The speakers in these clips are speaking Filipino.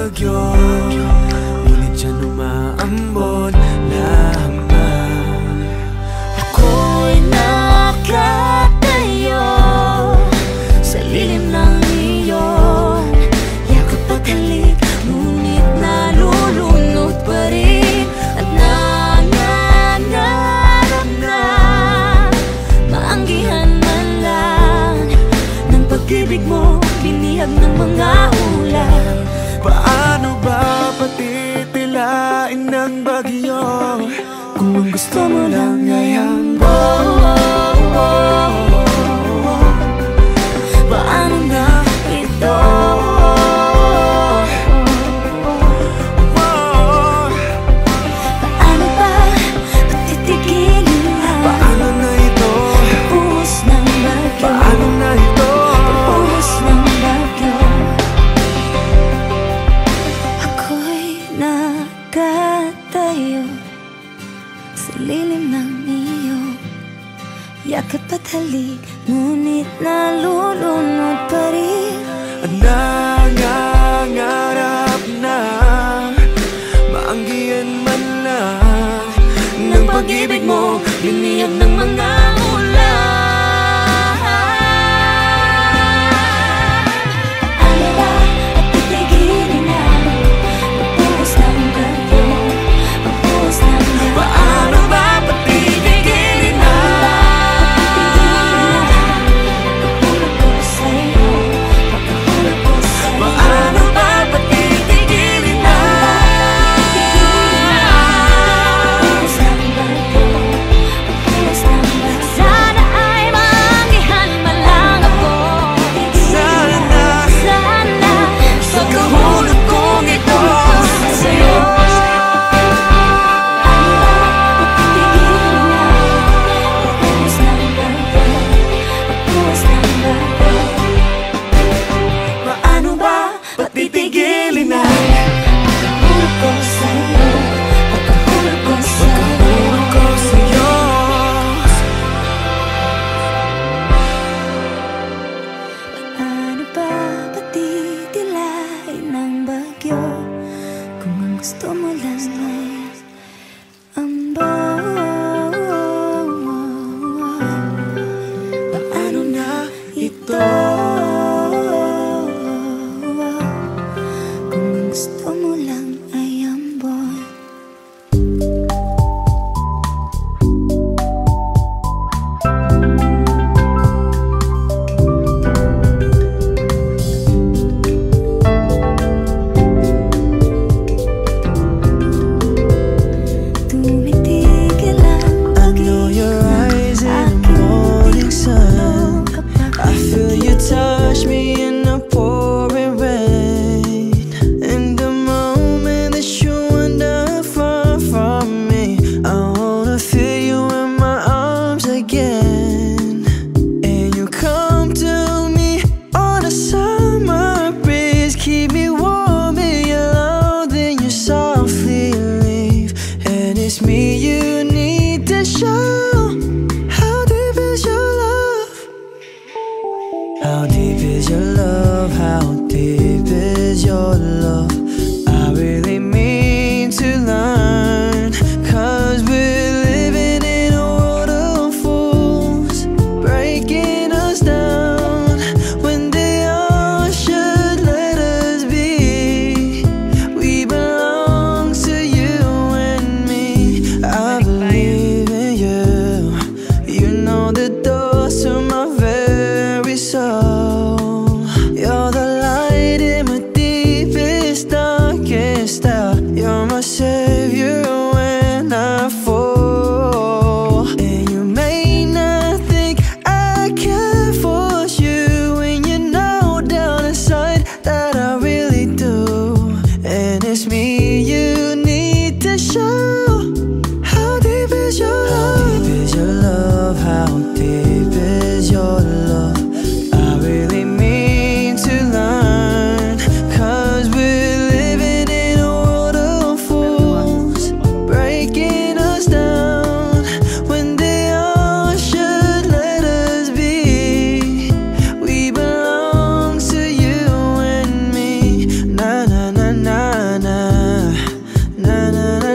bagyo, ngunit siya umaambon lamang. Ako'y nakatayo sa lilim ng iyong yakap at halik, ngunit nalulunod pa rin at nangangarap na maanggihan man lang ng pag-ibig mo, binihag ng mga ulan. Paano ba patitilain ng bagyo kung ang gusto mo lang ay ambon? Paano na ito? Paano ba patitigilin lang? Paano na ito? Pagbuhos ng bagyo. Paano na ito? Pagbuhos ng bagyo. Ako'y nakatayo sa lilim ng iyong yakap at halik, ngunit nalulunod pa rin. Nangangarap na maanggihan man lang ng pag-ibig mo, biniyag ng mga ulan. Ano ba at titigilin na pagbuhos ng bagyo, pagbuhos ng bagyo? paano ba patitigilin na? Pagpulog ko sa'yo, pagpulog ko sa'yo. Paano ba patitigilin na? Pagbuhos ng bagyo, pagbuhos ng bagyo. Sana ay maanggihan man lang ako. Sana Sa kahulog kong ito sa'yo. Paano ba patitigilin na? Pagkahulog ko sa'yo, pagkahulog ko sa'yo. Pagkahulog ko sa'yo. Paano ba patitilain ng bagyo kung ang gusto mo lang ay ambon? Paano na ito? Kung ang gusto mo lang ay ambon.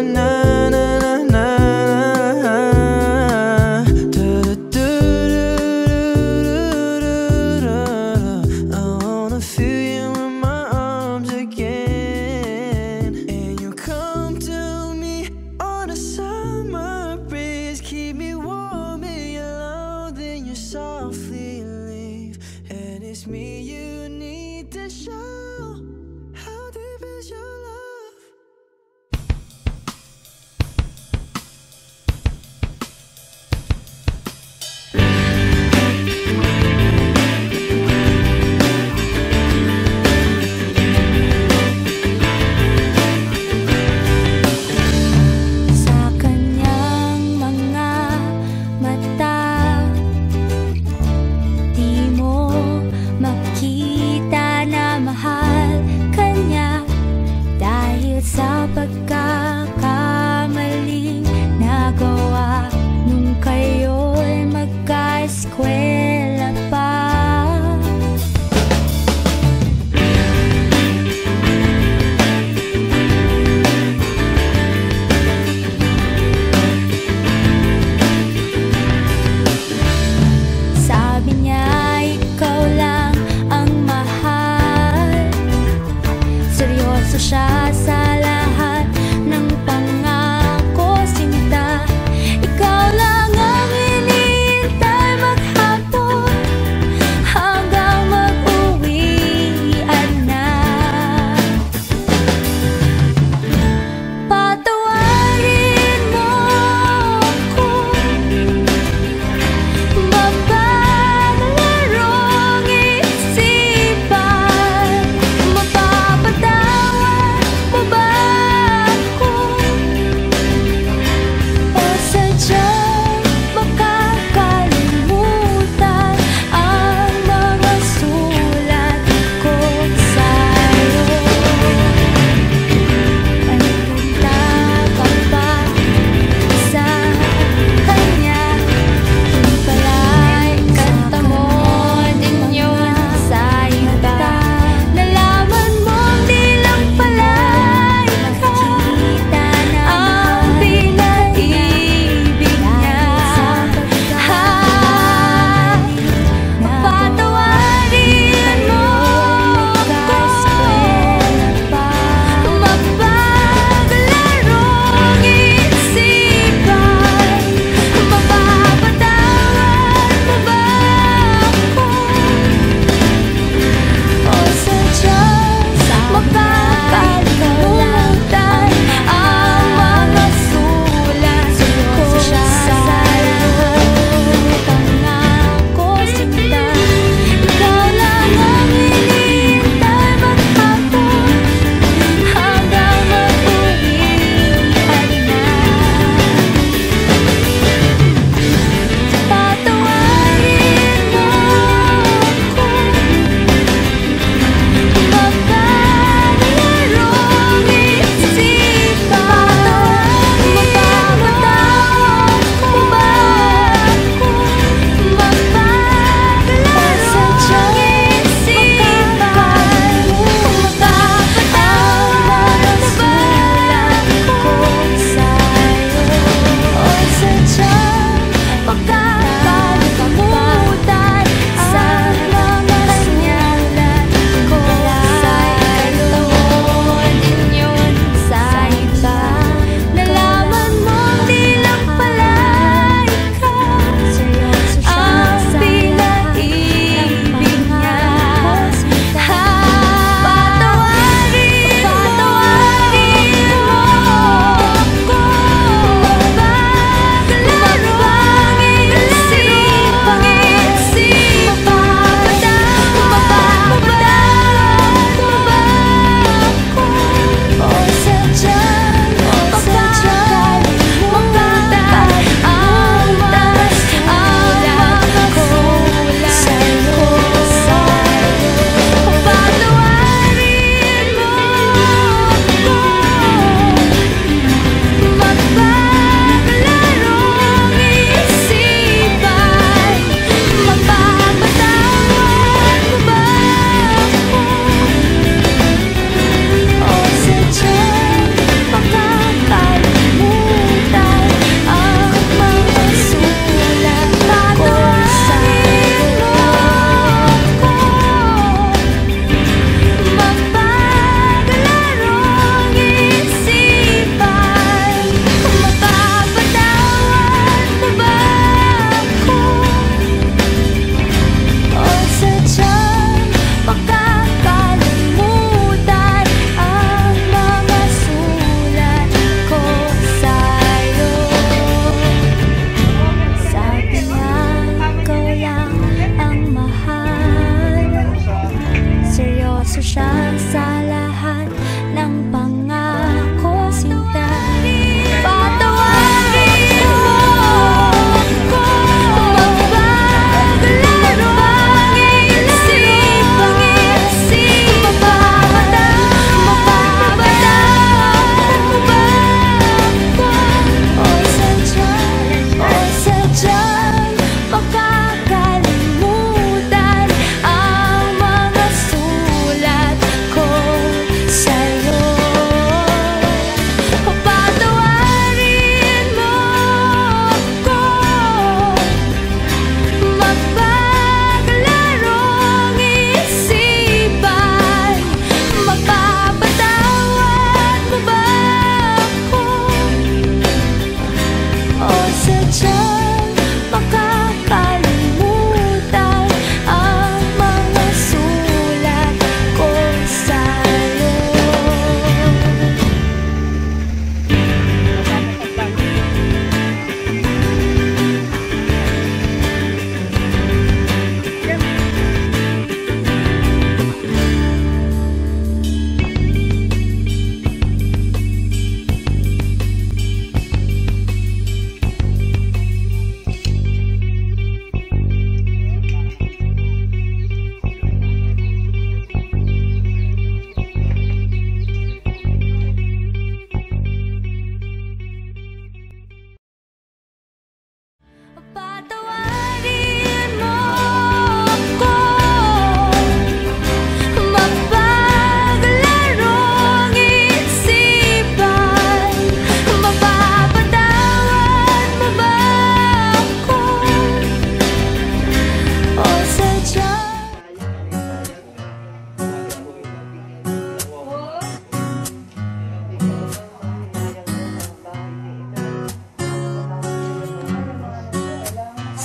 Softly leave, and it's me you need to show. How deep is your love?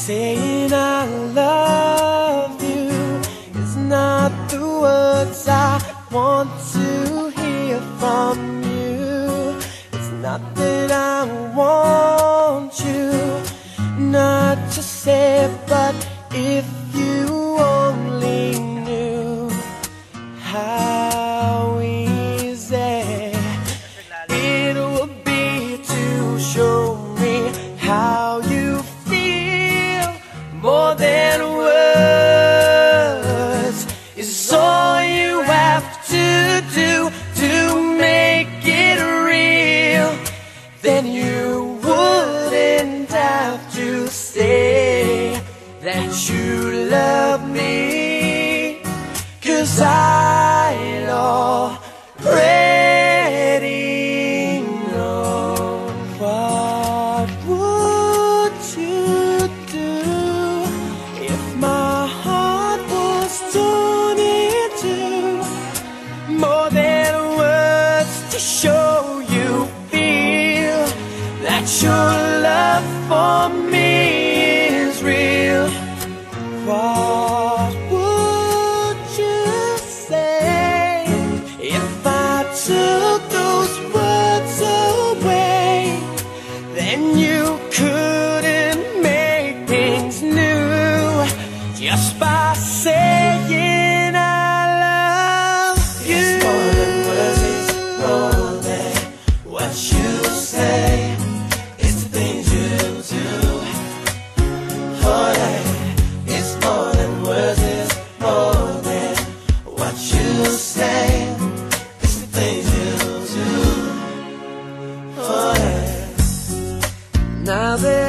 Saying I love you is not the words I want to hear from you. It's not that I want you not to say, but if you only knew how easy it would be to show me how you feel. More than words is all you have to do to make it real. Then you wouldn't have to say that you love me, 'cause I'd already know. What would you do if my heart was torn in two? More than words to show you feel that your love for me is real. What would you say if I took those words away? Then you couldn't make things new just by saying I love you. It's more than words, it's more than what you say. It's the things you do. Oh yeah. It's more than words, it's more than what you say. It's the things you do. Oh yeah. Now that